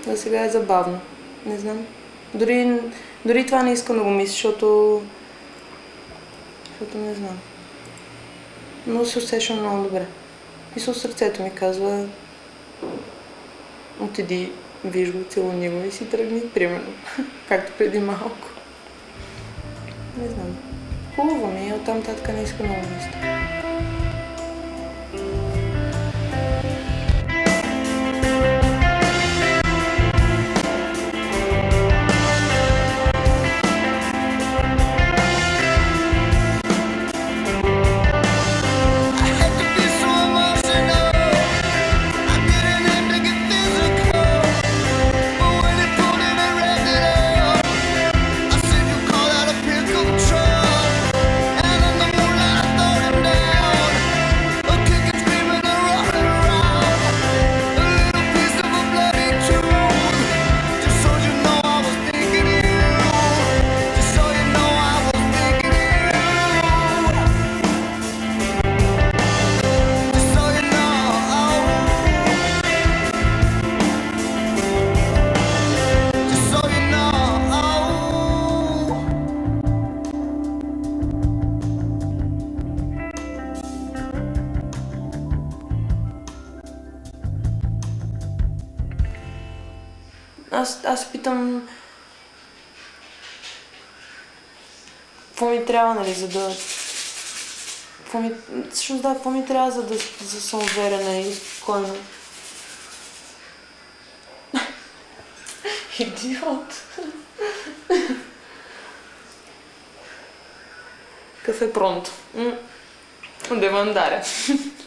За сега е забавно. Не знам. Дори това не искам да го мисля, защото не знам. Но се усещам много добре. И сърцето ми казва: отиди, виж го, целуни го и си тръгни, примерно. Както преди малко. Не знам. Хубаво ми е, оттам татка не иска много мисля. Аз питам какво ми трябва, нали, за да... Всъщност да, какво ми трябва, за да съм уверена и спокойна. Идиот! Кафе пронто. Devo andare.